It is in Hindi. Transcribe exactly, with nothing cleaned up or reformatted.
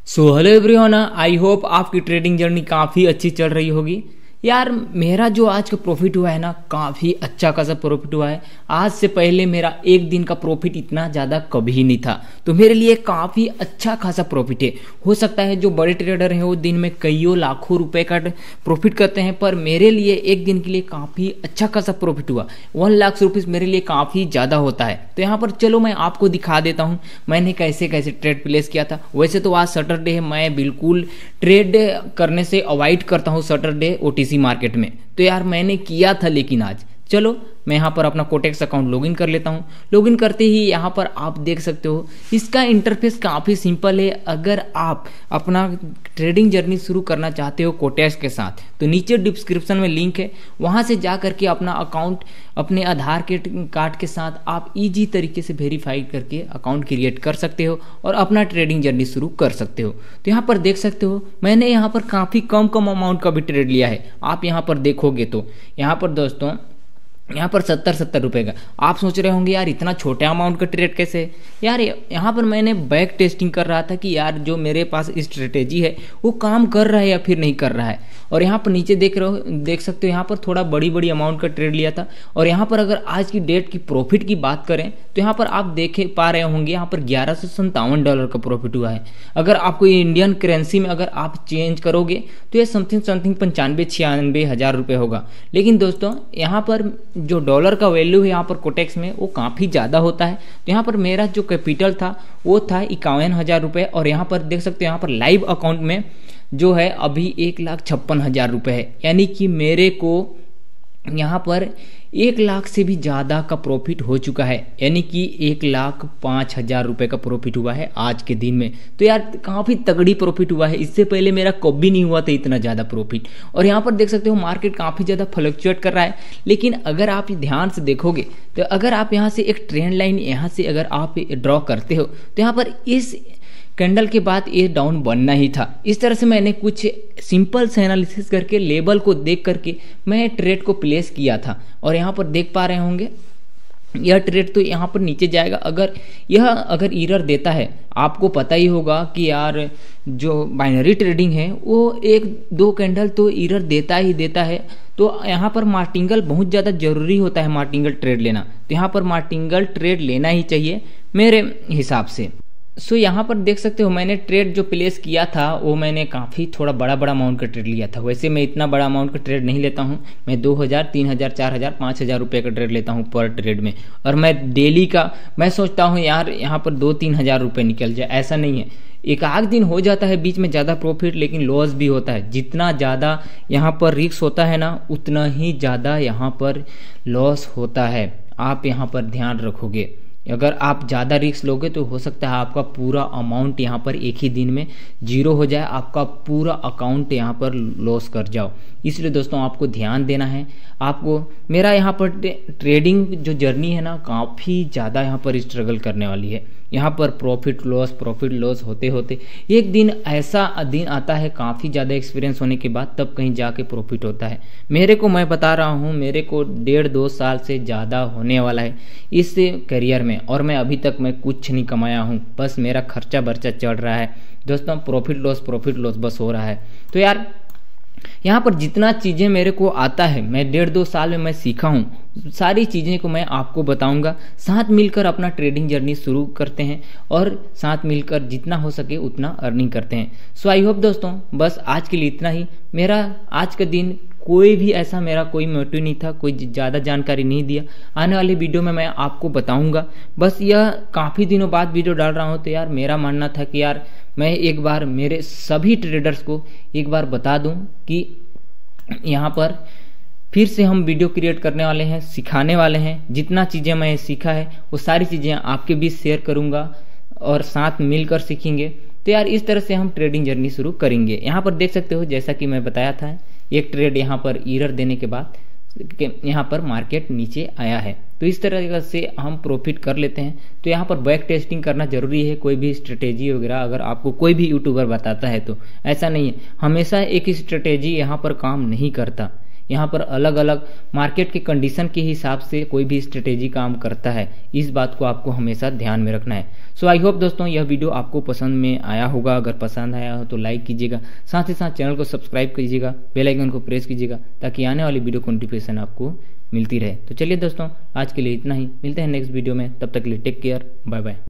So hello everyone, I hope आपकी ट्रेडिंग जर्नी काफ़ी अच्छी चल रही होगी। यार मेरा जो आज का प्रॉफिट हुआ है ना, काफ़ी अच्छा खासा प्रॉफिट हुआ है। आज से पहले मेरा एक दिन का प्रॉफिट इतना ज़्यादा कभी नहीं था, तो मेरे लिए काफ़ी अच्छा खासा प्रॉफिट है। हो सकता है जो बड़े ट्रेडर हैं वो दिन में कईयों लाखों रुपए का प्रॉफिट करते हैं, पर मेरे लिए एक दिन के लिए काफ़ी अच्छा खासा प्रॉफिट हुआ। वन लाख रुपीज़ मेरे लिए काफ़ी ज़्यादा होता है। तो यहाँ पर चलो मैं आपको दिखा देता हूँ मैंने कैसे कैसे ट्रेड प्लेस किया था। वैसे तो आज सैटरडे है, मैं बिल्कुल ट्रेड करने से अवॉइड करता हूँ सैटरडे ओटीसी मार्केट में। तो यार मैंने किया था, लेकिन आज चलो मैं यहाँ पर अपना कोटेक्स अकाउंट लॉगिन कर लेता हूँ। लॉगिन करते ही यहाँ पर आप देख सकते हो इसका इंटरफेस काफ़ी सिंपल है। अगर आप अपना ट्रेडिंग जर्नी शुरू करना चाहते हो कोटेक्स के साथ, तो नीचे डिस्क्रिप्शन में लिंक है, वहाँ से जा करके अपना अकाउंट अपने आधार के कार्ड के साथ आप इजी तरीके से वेरीफाई करके अकाउंट क्रिएट कर सकते हो और अपना ट्रेडिंग जर्नी शुरू कर सकते हो। तो यहाँ पर देख सकते हो मैंने यहाँ पर काफ़ी कम कम अमाउंट का भी ट्रेड लिया है। आप यहाँ पर देखोगे तो यहाँ पर दोस्तों यहाँ पर सत्तर सत्तर रुपए का। आप सोच रहे होंगे यार इतना छोटे अमाउंट का ट्रेड कैसे है। यार यहाँ पर मैंने बैक टेस्टिंग कर रहा था कि यार जो मेरे पास स्ट्रेटेजी है वो काम कर रहा है या फिर नहीं कर रहा है। और यहाँ पर नीचे देख रहे हो देख सकते हो यहाँ पर थोड़ा बड़ी बड़ी अमाउंट का ट्रेड लिया था। और यहाँ पर अगर आज की डेट की प्रॉफिट की बात करें तो यहाँ पर आप देखे पा रहे होंगे यहाँ पर ग्यारह सौ संतावन डॉलर का प्रॉफिट हुआ है। अगर आपको इंडियन करेंसी में अगर आप चेंज करोगे तो ये समथिंग समथिंग पंचानवे छियानवे हजार रुपये होगा। लेकिन दोस्तों यहाँ पर जो डॉलर का वैल्यू है यहाँ पर कोटेक्स में वो काफ़ी ज़्यादा होता है। तो यहाँ पर मेरा जो कैपिटल था वो था इक्यावन हज़ार रुपये। और यहाँ पर देख सकते हो यहाँ पर लाइव अकाउंट में जो है अभी एक लाख छप्पन हज़ार रुपये है। यानी कि मेरे को यहाँ पर एक लाख से भी ज़्यादा का प्रॉफिट हो चुका है। यानी कि एक लाख पाँच हज़ार रुपये का प्रॉफिट हुआ है आज के दिन में। तो यार काफ़ी तगड़ी प्रॉफिट हुआ है। इससे पहले मेरा कभी नहीं हुआ था इतना ज़्यादा प्रॉफिट। और यहाँ पर देख सकते हो मार्केट काफ़ी ज़्यादा फ्लक्चुएट कर रहा है। लेकिन अगर आप ध्यान से देखोगे तो अगर आप यहाँ से एक ट्रेंड लाइन यहाँ से अगर आप ड्रॉ करते हो तो यहाँ पर इस कैंडल के बाद ये डाउन बनना ही था। इस तरह से मैंने कुछ सिंपल से एनालिसिस करके लेवल को देख करके मैं ट्रेड को प्लेस किया था। और यहाँ पर देख पा रहे होंगे यह ट्रेड तो यहाँ पर नीचे जाएगा। अगर यह अगर एरर देता है, आपको पता ही होगा कि यार जो बाइनरी ट्रेडिंग है वो एक दो कैंडल तो एरर देता ही देता है। तो यहाँ पर मार्टिंगल बहुत ज़्यादा जरूरी होता है, मार्टिंगल ट्रेड लेना। तो यहाँ पर मार्टिंगल ट्रेड लेना ही चाहिए मेरे हिसाब से। सो so, यहाँ पर देख सकते हो मैंने ट्रेड जो प्लेस किया था वो मैंने काफ़ी थोड़ा बड़ा बड़ा अमाउंट का ट्रेड लिया था। वैसे मैं इतना बड़ा अमाउंट का ट्रेड नहीं लेता हूँ, मैं दो हज़ार तीन हज़ार चार हज़ार पाँच हज़ार रुपये का ट्रेड लेता हूँ पर ट्रेड में। और मैं डेली का मैं सोचता हूँ यार यहाँ पर दो तीन हज़ार रुपये निकल जाए, ऐसा नहीं है। एक आध दिन हो जाता है बीच में ज़्यादा प्रॉफिट, लेकिन लॉस भी होता है। जितना ज़्यादा यहाँ पर रिस्क होता है ना, उतना ही ज़्यादा यहाँ पर लॉस होता है। आप यहाँ पर ध्यान रखोगे, अगर आप ज़्यादा रिस्क लोगे तो हो सकता है आपका पूरा अमाउंट यहाँ पर एक ही दिन में जीरो हो जाए, आपका पूरा अकाउंट यहाँ पर लॉस कर जाओ। इसलिए दोस्तों आपको ध्यान देना है। आपको मेरा यहाँ पर ट्रेडिंग जो जर्नी है ना, काफ़ी ज़्यादा यहाँ पर स्ट्रगल करने वाली है। यहाँ पर प्रॉफिट लॉस प्रॉफिट लॉस होते होते एक दिन ऐसा दिन आता है, काफ़ी ज़्यादा एक्सपीरियंस होने के बाद तब कहीं जाके प्रॉफिट होता है। मेरे को मैं बता रहा हूँ, मेरे को डेढ़ दो साल से ज़्यादा होने वाला है इस करियर में, और मैं अभी तक मैं कुछ नहीं कमाया हूँ। बस मेरा खर्चा बर्चा चढ़ रहा है दोस्तों, प्रॉफिट लॉस प्रॉफिट लॉस बस हो रहा है। तो यार यहाँ पर जितना चीज़ें मेरे को आता है, मैं डेढ़ दो साल में मैं सीखा हूँ, सारी चीज़ें को मैं आपको बताऊंगा। साथ मिलकर अपना ट्रेडिंग जर्नी शुरू करते हैं और साथ मिलकर जितना हो सके उतना अर्निंग करते हैं। सो आई होप दोस्तों बस आज के लिए इतना ही। मेरा आज का दिन कोई भी ऐसा मेरा कोई मोटिव नहीं था, कोई ज़्यादा जानकारी नहीं दिया। आने वाले वीडियो में मैं आपको बताऊंगा। बस यह काफ़ी दिनों बाद वीडियो डाल रहा हूँ, तो यार मेरा मानना था कि यार मैं एक बार मेरे सभी ट्रेडर्स को एक बार बता दूं कि यहाँ पर फिर से हम वीडियो क्रिएट करने वाले हैं, सिखाने वाले हैं। जितना चीज़ें मैं सीखा है वो सारी चीज़ें आपके बीच शेयर करूँगा और साथ मिलकर सीखेंगे। तो यार इस तरह से हम ट्रेडिंग जर्नी शुरू करेंगे। यहाँ पर देख सकते हो जैसा कि मैं बताया था, एक ट्रेड यहाँ पर एरर देने के बाद यहाँ पर मार्केट नीचे आया है। तो इस तरह से हम प्रॉफिट कर लेते हैं। तो यहाँ पर बैक टेस्टिंग करना जरूरी है। कोई भी स्ट्रेटेजी वगैरह अगर आपको कोई भी यूट्यूबर बताता है तो ऐसा नहीं है, हमेशा एक स्ट्रेटेजी यहाँ पर काम नहीं करता। यहाँ पर अलग अलग मार्केट के कंडीशन के हिसाब से कोई भी स्ट्रेटेजी काम करता है, इस बात को आपको हमेशा ध्यान में रखना है। सो आई होप दोस्तों यह वीडियो आपको पसंद में आया होगा। अगर पसंद आया हो तो लाइक कीजिएगा, साथ ही साथ चैनल को सब्सक्राइब कीजिएगा, बेल आइकन को प्रेस कीजिएगा ताकि आने वाली वीडियो को नोटिफिकेशन आपको मिलती रहे। तो चलिए दोस्तों आज के लिए इतना ही, मिलते हैं नेक्स्ट वीडियो में, तब तक के लिए टेक केयर, बाय बाय।